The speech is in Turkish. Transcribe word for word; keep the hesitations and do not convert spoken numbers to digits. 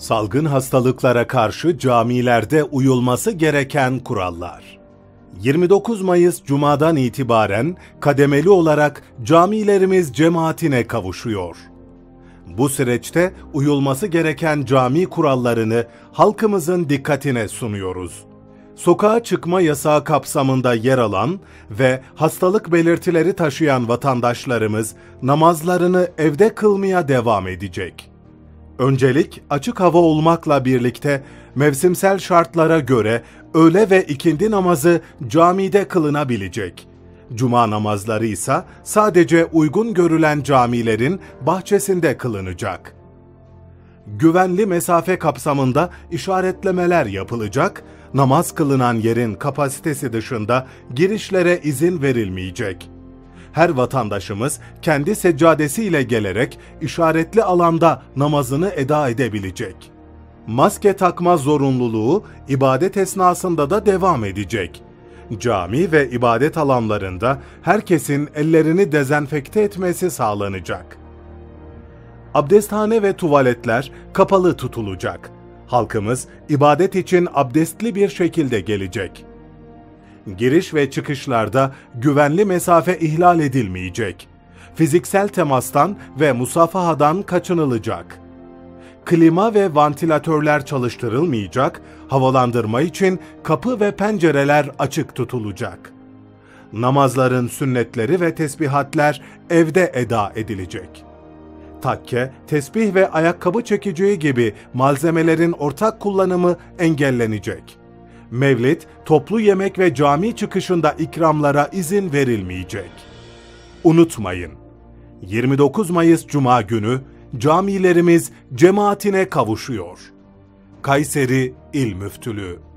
Salgın hastalıklara karşı camilerde uyulması gereken kurallar. yirmi dokuz Mayıs Cuma'dan itibaren kademeli olarak camilerimiz cemaatine kavuşuyor. Bu süreçte uyulması gereken cami kurallarını halkımızın dikkatine sunuyoruz. Sokağa çıkma yasağı kapsamında yer alan ve hastalık belirtileri taşıyan vatandaşlarımız namazlarını evde kılmaya devam edecek. Öncelik açık hava olmakla birlikte mevsimsel şartlara göre öğle ve ikindi namazı camide kılınabilecek. Cuma namazları ise sadece uygun görülen camilerin bahçesinde kılınacak. Güvenli mesafe kapsamında işaretlemeler yapılacak, namaz kılınan yerin kapasitesi dışında girişlere izin verilmeyecek. Her vatandaşımız kendi seccadesiyle gelerek işaretli alanda namazını eda edebilecek. Maske takma zorunluluğu ibadet esnasında da devam edecek. Cami ve ibadet alanlarında herkesin ellerini dezenfekte etmesi sağlanacak. Abdesthane ve tuvaletler kapalı tutulacak. Halkımız ibadet için abdestli bir şekilde gelecek. Giriş ve çıkışlarda güvenli mesafe ihlal edilmeyecek. Fiziksel temastan ve musafahadan kaçınılacak. Klima ve vantilatörler çalıştırılmayacak, havalandırma için kapı ve pencereler açık tutulacak. Namazların sünnetleri ve tesbihatler evde eda edilecek. Takke, tesbih ve ayakkabı çekeceği gibi malzemelerin ortak kullanımı engellenecek. Mevlid, toplu yemek ve cami çıkışında ikramlara izin verilmeyecek. Unutmayın, yirmi dokuz Mayıs Cuma günü camilerimiz cemaatine kavuşuyor. Kayseri İl Müftülüğü